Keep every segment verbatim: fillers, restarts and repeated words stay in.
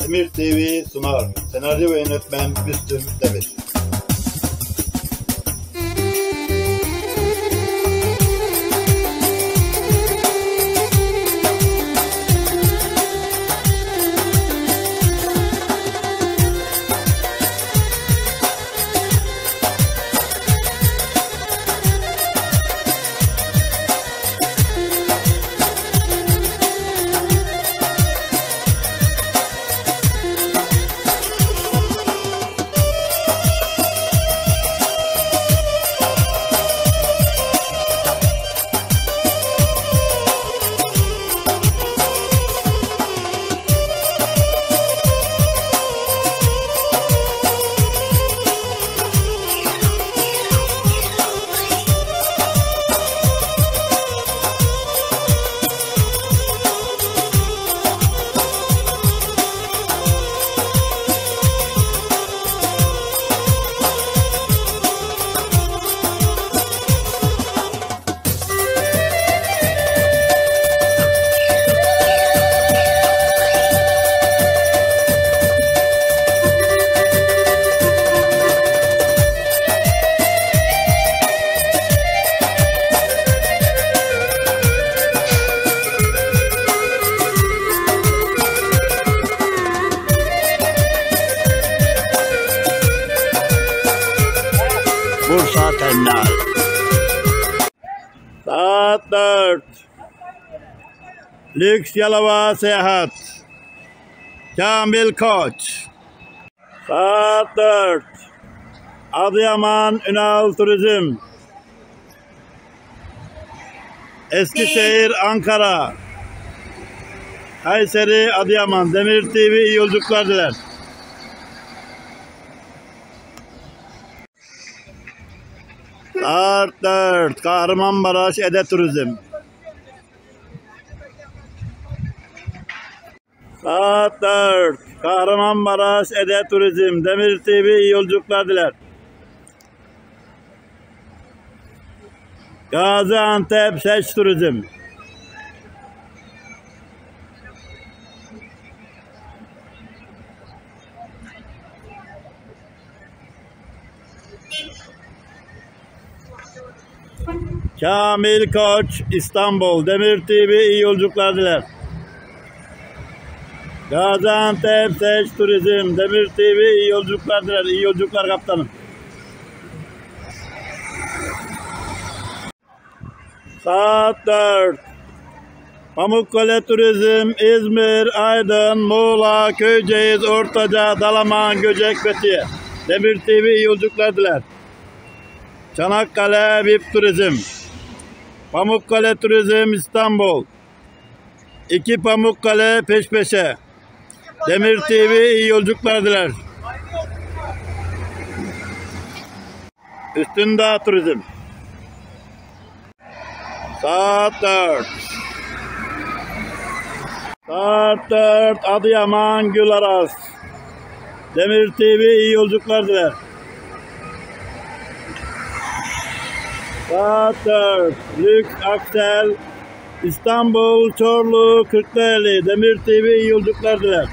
Demir T V sunar. Senaryo ve yönetmen Müslüm Demir. Bursa Terminal. Saat dört. Lüks Yalova Seyahat. Kamil Koç. Saat dört. Adıyaman Ünal Turizm. Eskişehir Ankara. Kayseri Adıyaman. Demir T V iyi yolculuklar diler. Saat dört. Kahramanmaraş Ede Turizm. Saat dört. Kahramanmaraş Ede Turizm. Demir T V iyi yolculuklar diler. Gaziantep Seç Turizm. Kamil Koç İstanbul. Demir T V iyi yolculuklar diler. Gaziantep Seç Turizm. Demir T V iyi yolculuklar diler. İyi yolculuklar kaptanım. Saat dört. Pamukkale Turizm. İzmir, Aydın, Muğla, Köyceğiz, Ortaca, Dalaman, Göcek, Fethiye. Demir T V iyi yolculuklar diler. Çanakkale V I P Turizm. Pamukkale Turizm İstanbul. İki Pamukkale peş peşe. Demir T V iyi yolculuklar diler. Üstündağ Turizm. Saat dört. Saat dört. Adıyaman Gülaras. Demir T V iyi yolculuklar diler. Saat dört. Lüks Aksel İstanbul Çorlu Kırklareli. Demir T V iyi yolculuklar diler.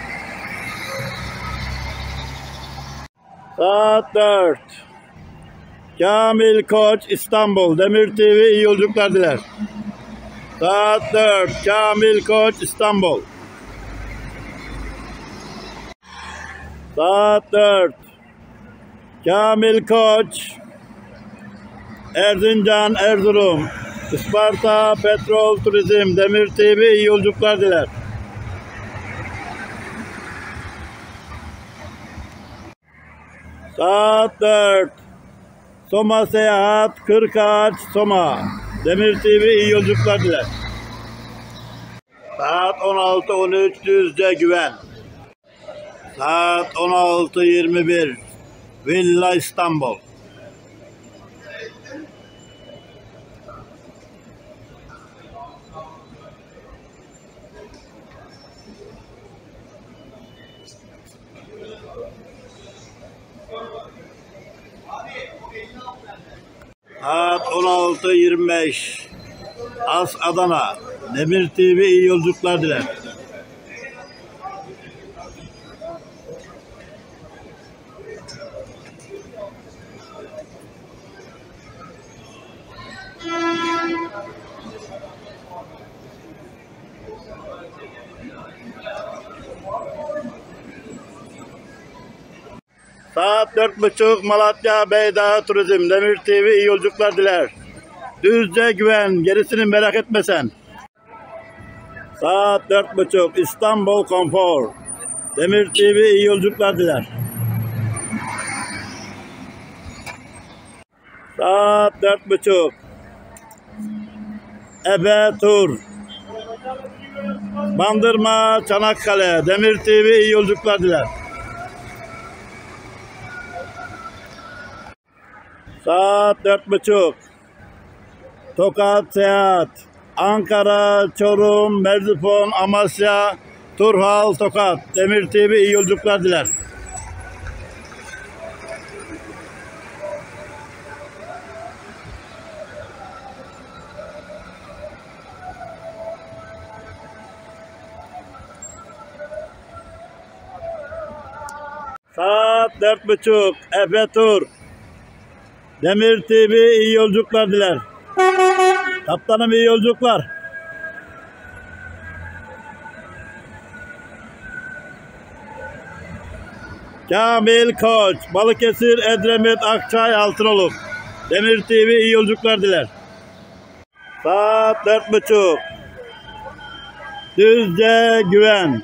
Saat dört. Kamil Koç İstanbul. Demir T V iyi yolculuklar diler. Saat dört. Kamil Koç İstanbul. Saat dört. Kamil Koç Erzincan Erzurum. Isparta Petrol Turizm. Demir T V iyi yolculuklar diler. Saat dört. Soma Seyahat Kırkağaç Soma. Demir T V iyi yolculuklar diler. Saat on altı on üç Düzce Güven. Saat on altı yirmi bir Villa İstanbul. Saat on altı yirmi beş As Adana. Demir T V iyi yolculuklar diler. Saat dört buçuk Malatya Beydağ Turizm. Demir T V iyi yolculuklar diler. Düzce güven. Gerisini merak etme sen. Saat dört buçuk İstanbul Konfor. Demir T V iyi yolculuklar diler. Saat dört buçuk Ebe Tur. Bandırma Çanakkale. Demir T V iyi yolculuklar diler. Saat dört buçuk Tokat Seyahat. Ankara, Çorum, Merzifon, Amasya, Turhal, Tokat. Demir T V iyi yolculuklar diler. Saat dört buçuk Efe Tur. Demir T V iyi yolculuklar diler. Kaptanım iyi yolculuklar. Kamil Koç. Balıkesir, Edremit, Akçay, Altınoluk. Demir T V iyi yolculuklar diler. Saat dört buçuk Düzce Güven.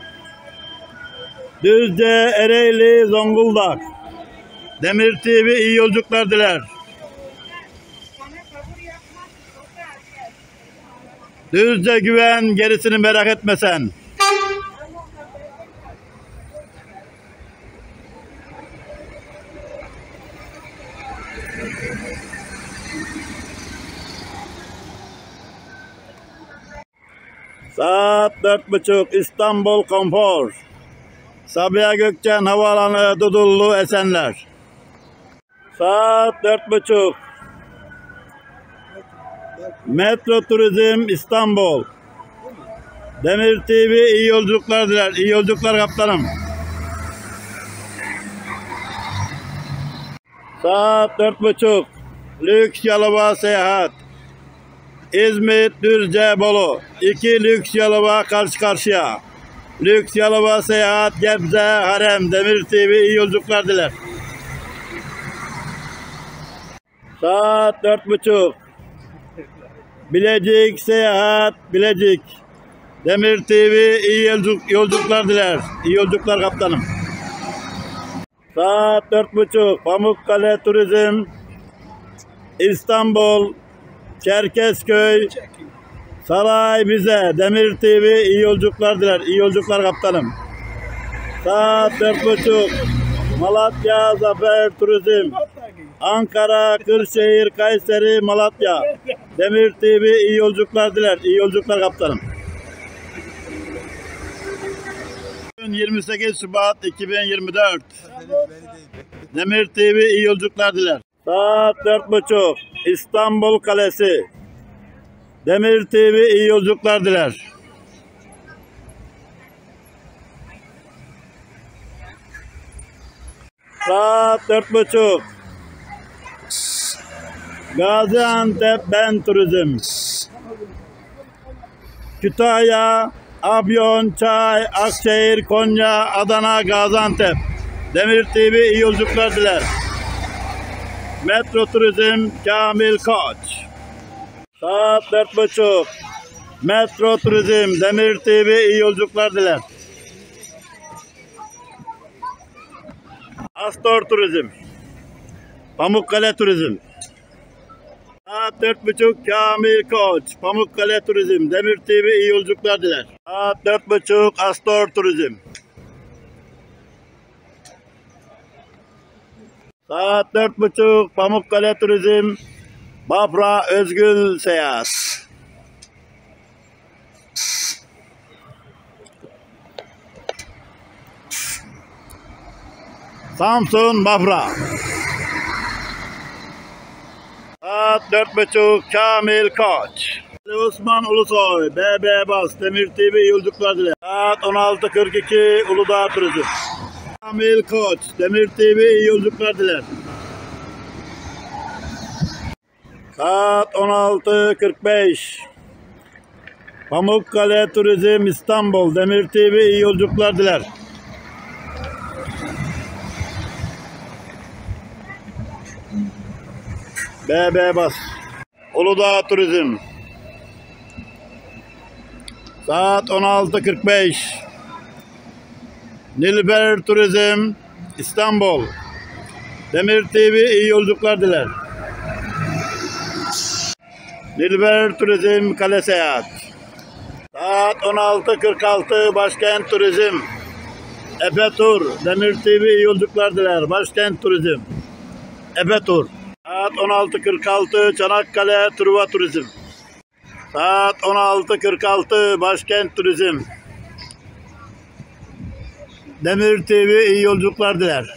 Düzce, Ereğli, Zonguldak. Demir T V iyi yolculuklar diler. Düzce güven, gerisini merak etme sen. Saat dört buçuk İstanbul Konfor. Sabiha Gökçen Havaalanı, Dudullu, Esenler. Saat dört buçuk Metro Turizm İstanbul. Demir T V iyi yolculuklar diler. İyi yolculuklar kaptanım. Saat dört buçuk Lüks Yalova Seyahat. İzmit, Düzce, Bolu. İki lüks Yalova karşı karşıya. Lüks Yalova Seyahat, Gebze, Harem. Demir T V iyi yolculuklar diler. Saat dört buçuk Bilecik Seyahat, Bilecik. Demir T V iyi yolculuk, yolculuklar diler. İyi yolculuklar kaptanım. Saat dört buçuk Pamukkale Turizm İstanbul, Çerkezköy, Saray bize. Demir T V iyi yolculuklar diler. İyi yolculuklar kaptanım. Saat dört buçuk Malatya Zafer Turizm. Ankara, Kırşehir, Kayseri, Malatya. Demir T V iyi yolculuklar diler. İyi yolculuklar kaptanım. yirmi sekiz Şubat iki bin yirmi dört. Demir T V iyi yolculuklar diler. Saat dört buçuk İstanbul Kalesi. Demir T V iyi yolculuklar diler. Saat dört buçuk Gaziantep Ben Turizm. Kütahya, Afyon, Çay, Akşehir, Konya, Adana, Gaziantep. Demir T V iyi yolculuklar diler. Metro Turizm Kamil Koç. Saat dört buçuk Metro Turizm Demir T V iyi yolculuklar diler. Astor Turizm Pamukkale Turizm. Saat dört buçuk Kamil Koç Pamukkale Turizm Demir T V iyi yolculuklar diler. Saat dört buçuk Astor Turizm. Saat dört buçuk Pamukkale Turizm Bafra Özgül Seyahat. Samsun Bafra. Saat dört buçuk Kamil Koç. Osman Ulusoy B B Bas Demir T V yolculuklar diler. Saat on altı kırk iki Uludağ Turizm. Kamil Koç Demir T V yolculuklar diler. Saat on altı kırk beş Pamukkale Turizm İstanbul Demir T V iyi yolculuklar diler. B B bas. Uludağ Turizm. Saat on altı kırk beş. Nilüfer Turizm İstanbul. Demir T V iyi yolculuklar diler. Nilüfer Turizm Kale Seyahat. Saat on altı kırk altı Başkent Turizm. Efe Tur. Demir T V iyi yolculuklar diler. Başkent Turizm. Efe Tur. Saat on altı kırk altı Çanakkale Truva Turizm. Saat on altı kırk altı Başkent Turizm. Demir T V iyi yolculuklar diler.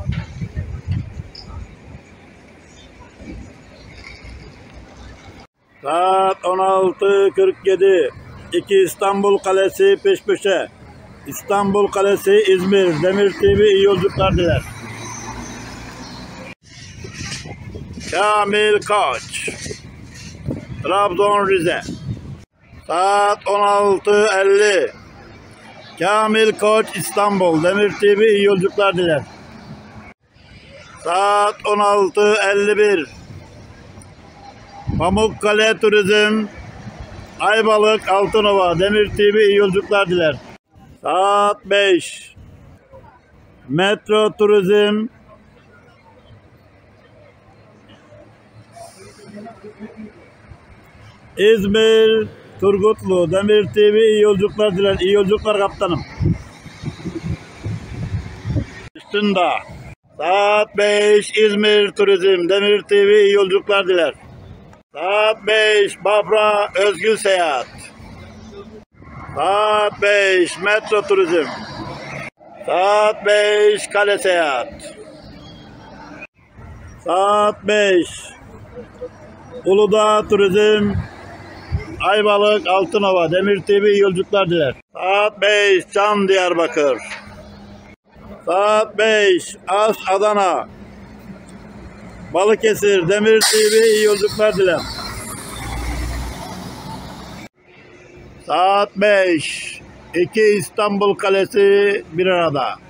Saat on altı kırk yedi iki İstanbul Kalesi peş peşe. İstanbul Kalesi İzmir. Demir T V iyi yolculuklar diler. Kamil Koç. Trabzon Rize. Saat on altı elli. Kamil Koç İstanbul. Demir T V iyi yolculuklar diler. Saat on altı elli bir. Pamukkale Turizm Ayvalık Altınova. Demir T V iyi yolculuklar diler. Saat beş. Metro Turizm İzmir Turgutlu. Demir T V iyi yolculuklar diler. İyi yolculuklar kaptanım. Üstünde. Saat beş İzmir Turizm. Demir T V iyi yolculuklar diler. Saat beş Bafra Özgül Seyahat. Saat beş Metro Turizm. Saat beş Kale Seyahat. Saat beş Uludağ Turizm Ayvalık Altınova. Demir T V iyi yolculuklar diler. Saat beş Çam Diyarbakır. Saat beş As Adana Balıkesir. Demir T V iyi yolculuklar diler. Saat beş iki İstanbul Kalesi bir arada.